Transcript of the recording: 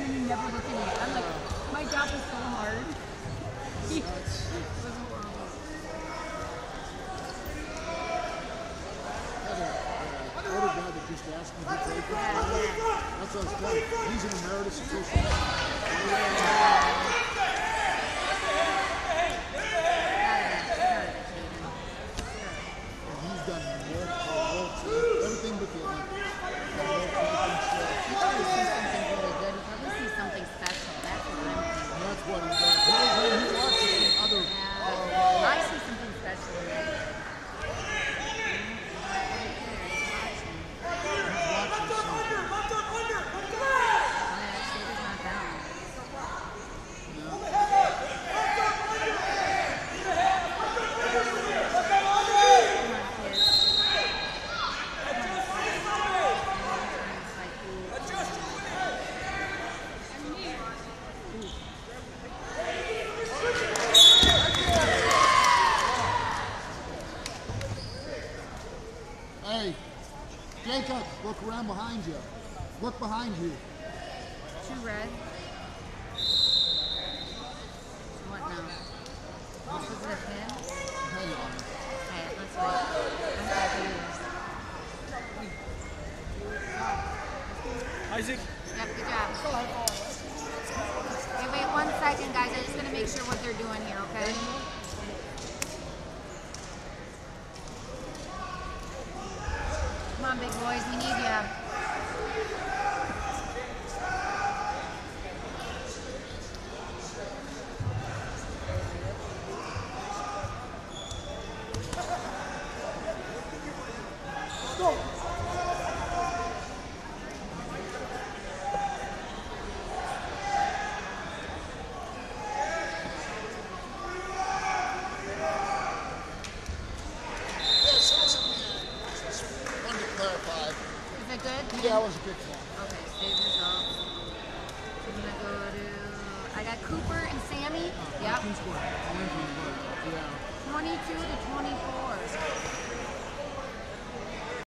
then you never look at me. I'm like, my job is so hard. It was horrible. I had a guy that just asked me who played for us. That's what I was telling him. He's an emeritus official. And he's done everything but the Olympics. He probably sees something really good. He probably sees something special. That's what I'm thinking. And that's what he does. He watches some other. I see something special in that. Hey, Jacob, look around behind you. Look behind you. 2 red. What now? This is a pin? Hang on. Okay, let's wait. I'm confused. Isaac. Yep, good job. Okay, wait 1 second, guys. I'm just going to make sure what they're doing here, okay? Come on, big boys. We need you. Is it good? Yeah, that was a good one. Okay, save results. I'm gonna go to. I got Cooper and Sammy. Yep. 22 to 24.